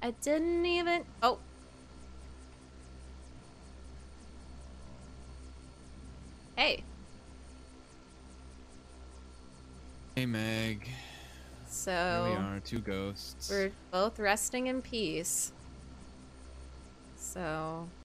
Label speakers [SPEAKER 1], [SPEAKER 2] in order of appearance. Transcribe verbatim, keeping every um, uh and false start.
[SPEAKER 1] I didn't even... Oh. Hey.
[SPEAKER 2] Hey, Meg.
[SPEAKER 1] So...
[SPEAKER 2] Here we are, two ghosts.
[SPEAKER 1] We're both resting in peace. So...